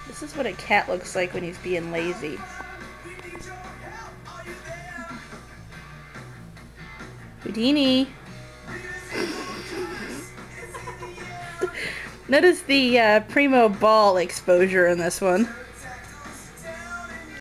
This is what a cat looks like when he's being lazy. Houdini! Notice the Primo ball exposure in this one.